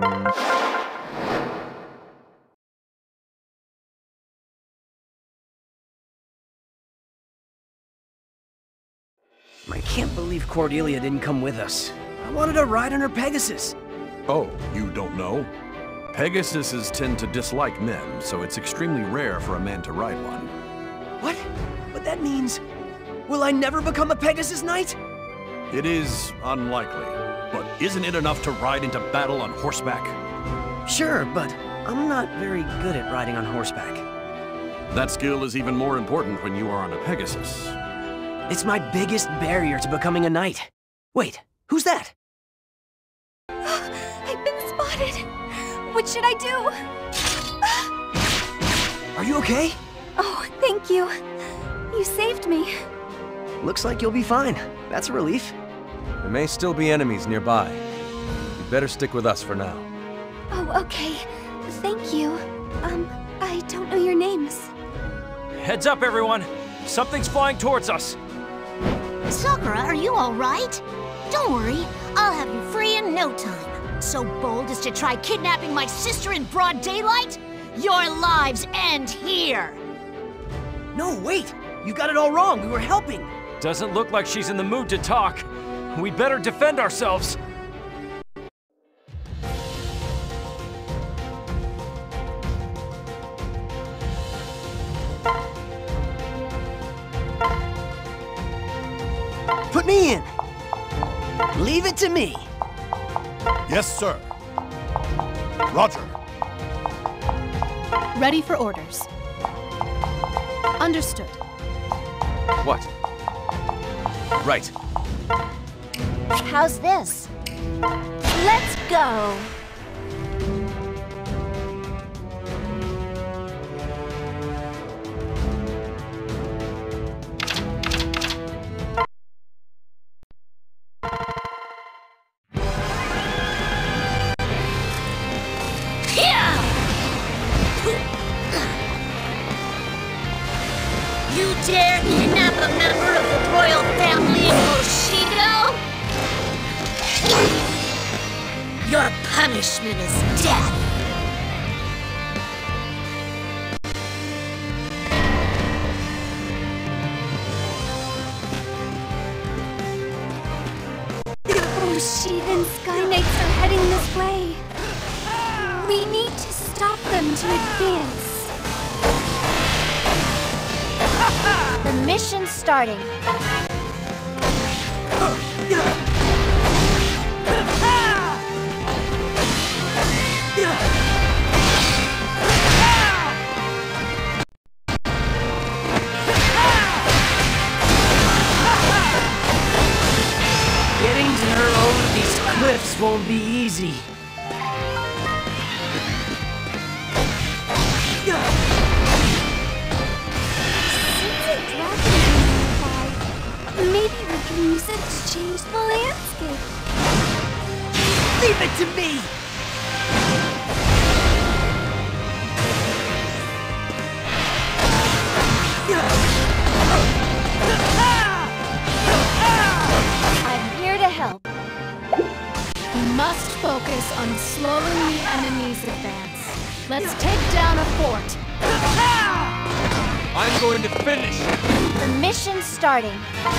I can't believe Cordelia didn't come with us. I wanted to ride on her Pegasus. Oh, you don't know? Pegasuses tend to dislike men, so it's extremely rare for a man to ride one. What? But that means... will I never become a Pegasus Knight? It is unlikely, but isn't it enough to ride into battle on horseback? Sure, but I'm not very good at riding on horseback. That skill is even more important when you are on a Pegasus. It's my biggest barrier to becoming a knight. Wait, who's that? I've been spotted. What should I do? Are you okay? Oh, thank you. You saved me. Looks like you'll be fine. That's a relief. There may still be enemies nearby. You'd better stick with us for now. Oh, okay. Thank you. I don't know your names. Heads up, everyone! Something's flying towards us! Sakura, are you all right? Don't worry, I'll have you free in no time. So bold as to try kidnapping my sister in broad daylight? Your lives end here! No, wait! You got it all wrong. We were helping. Doesn't look like she's in the mood to talk. We better defend ourselves. Put me in. Leave it to me. Yes, sir. Roger. Ready for orders. Understood. What? Right. How's this? Let's go! You dare kidnap a member of the royal family in Hoshido? Your punishment is death! Hoshidan Sky Knights are heading this way. We need to stop them to advance. The mission's starting. Getting to her over these cliffs won't be easy. Maybe we can use it to change the landscape. Leave it to me! I'm here to help. We must focus on slowing the enemy's advance. Let's take down a fort. I'm going to finish! The mission's starting.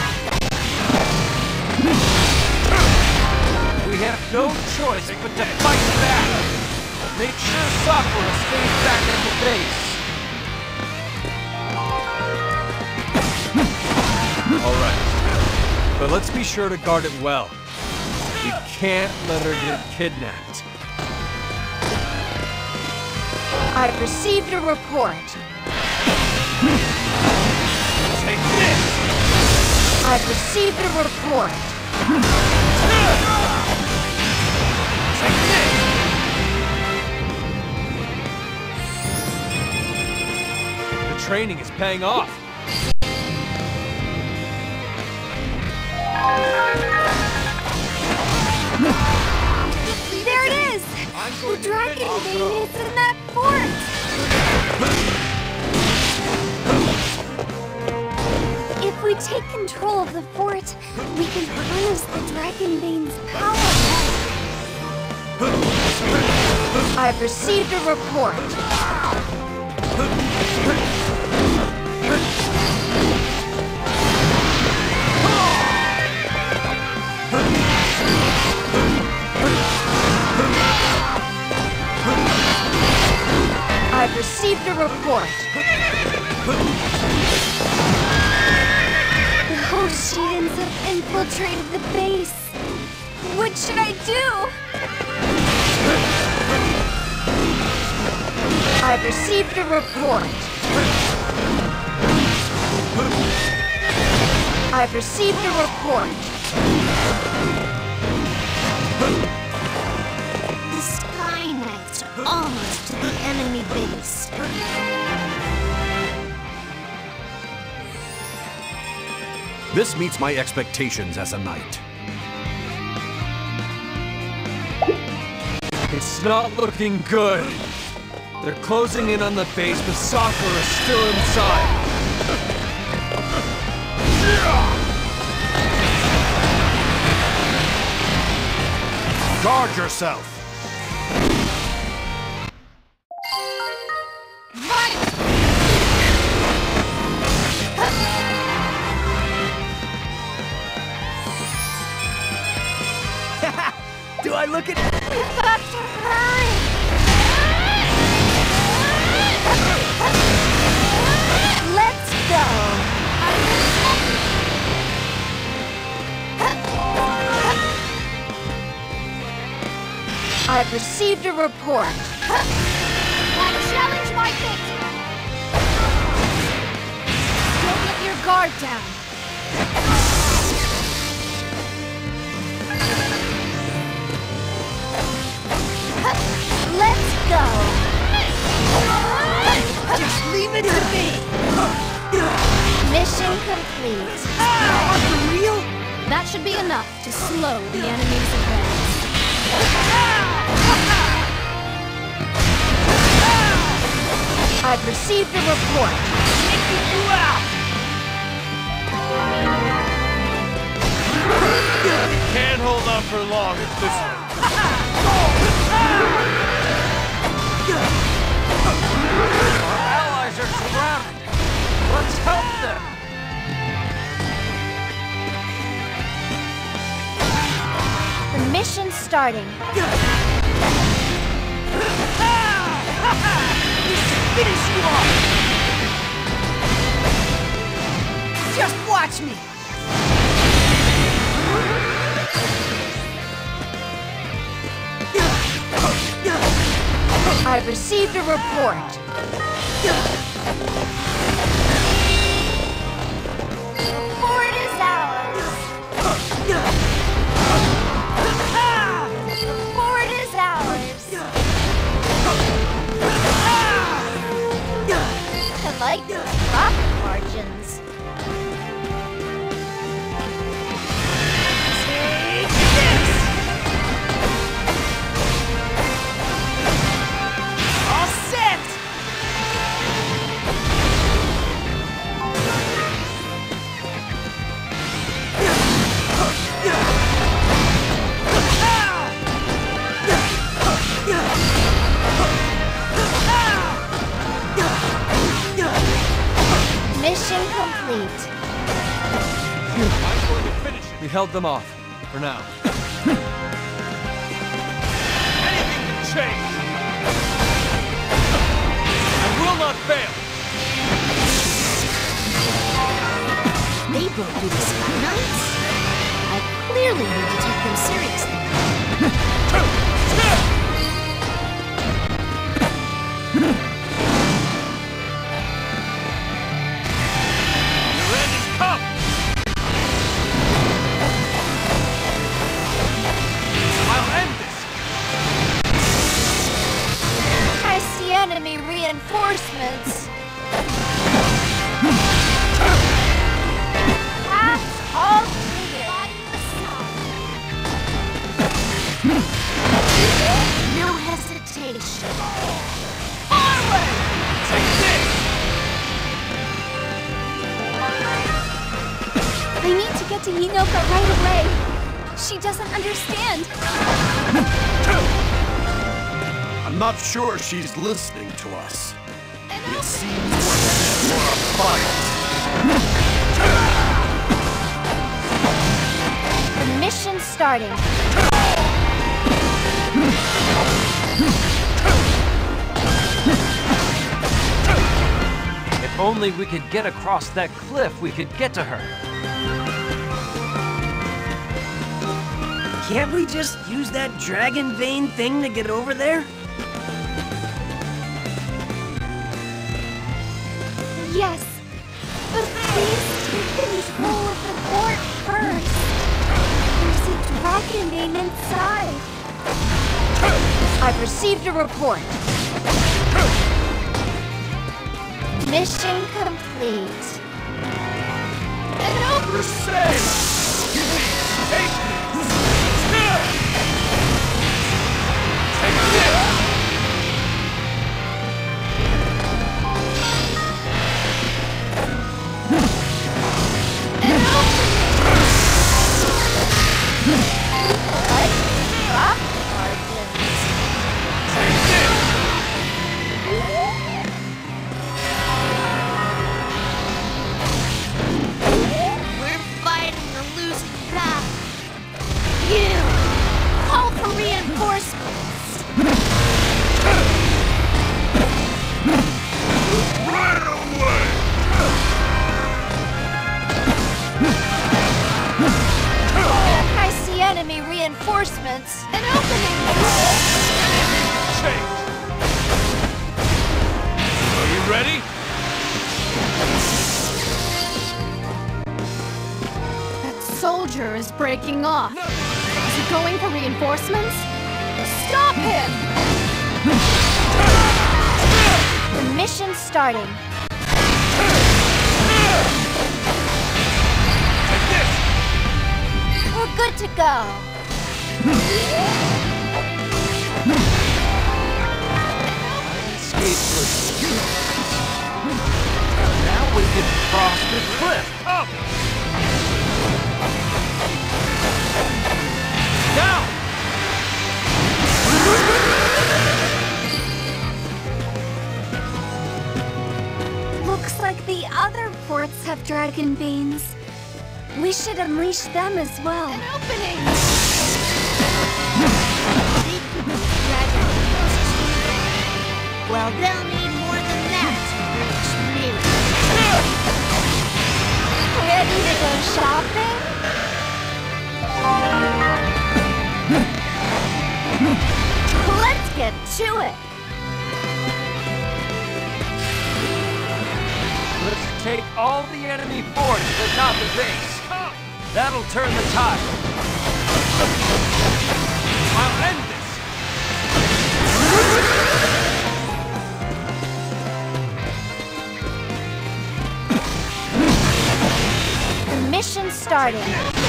We have no choice but to fight back! Make sure Sakura stays back at the base! Alright. But let's be sure to guard it well. We can't let her get kidnapped. I've received a report. Take this! I've received a report. Take this! The training is paying off. There it is! The Dragon Bane is in that fort! If we take control of the fort, we can harness the Dragon Bane's power. I've received a report. I've received a report. The Hoshidans have infiltrated the base. What should I do? I've received a report. I've received a report. The Sky Knights are almost to the enemy base. This meets my expectations as a knight. It's not looking good. They're closing in on the base, but Sakura is still inside. Guard yourself! Do I look at... We've got to hurry! Let's go! I've received a report. I challenge my fate! Don't let your guard down. Let's go! Just leave it to me! Mission complete. For real? That should be enough to slow the enemy's advance. I've received a report. Taking you out! Can't hold on for long at this rate. Our allies are surrounded. Let's help them. The mission's starting. Finish you off! Just watch me! I've received a report. The fort is ours! The fort is ours! I like the profit margins. Take this! All set! Mission complete. I'm going to finish it. We held them off, for now. Anything can change. I will not fail. They broke through the Sky Knights? I clearly need to take them seriously. Your end has come. I'll end this. I see enemy reinforcements! Paths all clear! No hesitation. Forward! Take this. I need to get to Hinoka right away. She doesn't understand. I'm not sure she's listening to us. It seems we're headed for a fight. The mission starting. If only we could get across that cliff, we could get to her. Can't we just use that dragon vein thing to get over there? Yes, but please take control of the fort first. There's a dragon vein inside. I've received a report. Mission complete. Crusade! Take this! Take this! We're fighting a losing battle. You! Call for reinforcements! Right away! I see enemy reinforcements. An opening! Change! Are you ready? That soldier is breaking off. Is he going for reinforcements? Stop him! The mission starting. Take this! We're good to go. Escape route. Now we can cross the cliff. Up! Down! Looks like the other forts have dragon veins. We should unleash them as well. An opening! Well, they'll need more than that to reach me. Ready to go shopping? Let's get to it. Let's take all the enemy forts, but not the base. That'll turn the tide. I'll end this. The mission starting.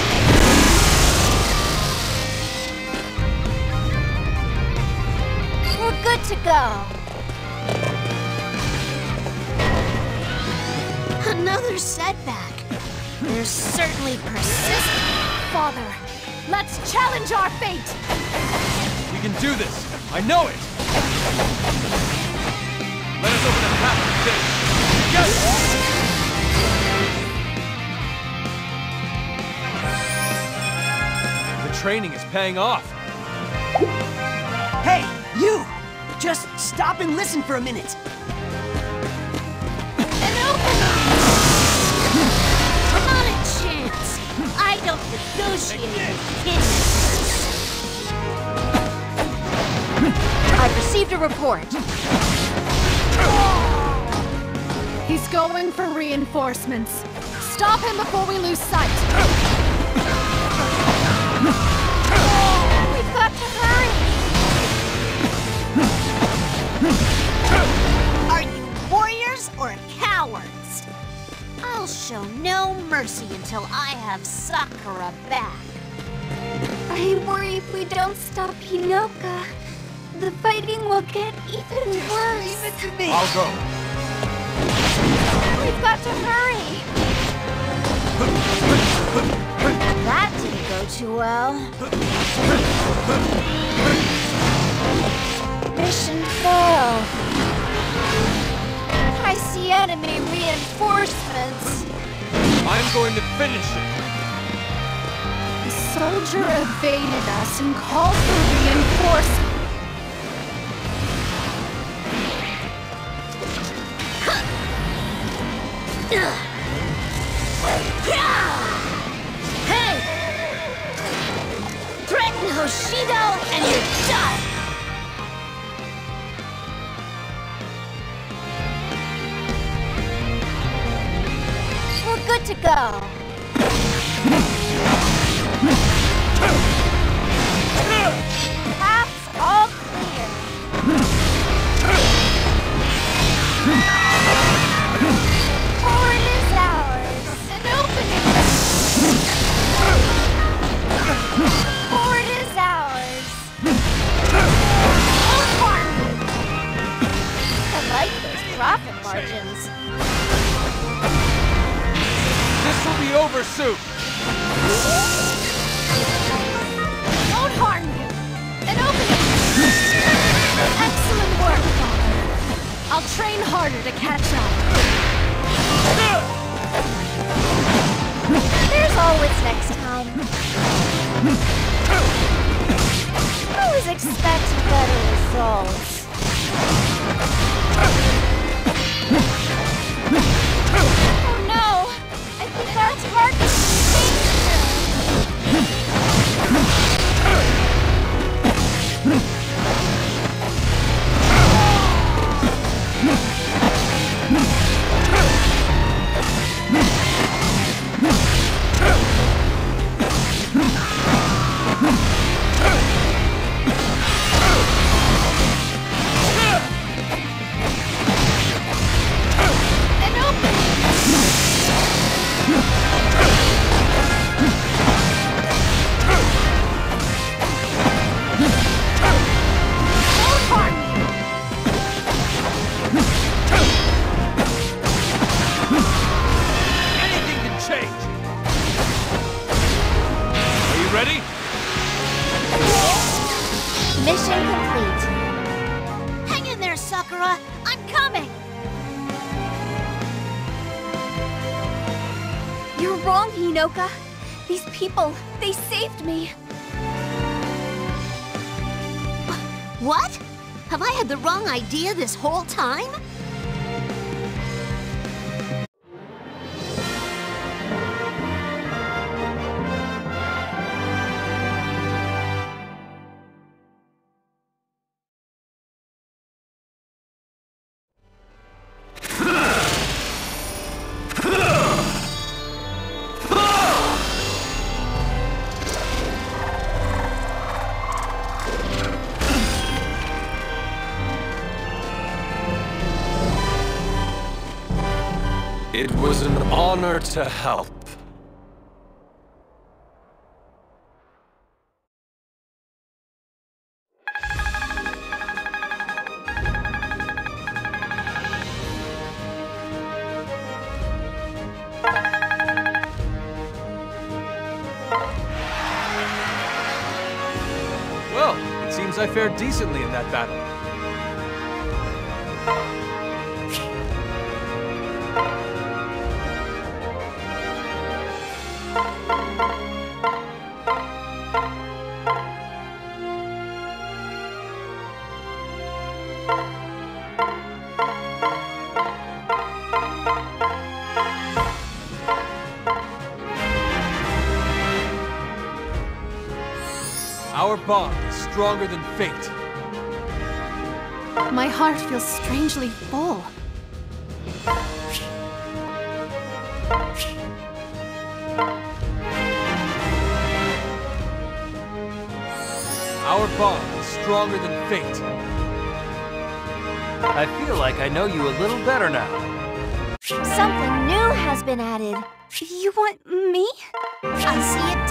We're good to go. Another setback. They're certainly persistent. Father, let's challenge our fate! We can do this! I know it! Let us open a path to this! Yes! The training is paying off! Hey, you! Just stop and listen for a minute. Not a chance. I don't negotiate with kidnappers. I've received a report. He's going for reinforcements. Stop him before we lose sight! We've got to hurry. Are you warriors or cowards? I'll show no mercy until I have Sakura back. I worry if we don't stop Hinoka, the fighting will get even worse. Leave it to me. I'll go! We've got to hurry. That didn't go too well. Mission failed. I see enemy reinforcements. I'm going to finish it. The soldier evaded us and called for reinforcements. Hey! Threaten Hoshido and you're done! We're good to go. Path's all clear. Port is ours. An opening! Port is ours. I like those profit margins. This will be over soon. Won't harm you! An opening! Excellent work, Father. I'll train harder to catch up. There's always next time. Always expect better results. Oh no! I think our target is An opening! Won't harm you! Anything can change. Are you ready? mission complete. Hang in there, Sakura! I'm coming! You're wrong, Hinoka. These people, they saved me. What? Have I had the wrong idea this whole time? It was an honor to help. Well, it seems I fared decently in that battle. Our bond is stronger than fate. My heart feels strangely full. Our bond is stronger than fate. I feel like I know you a little better now. Something new has been added. You want me? I see it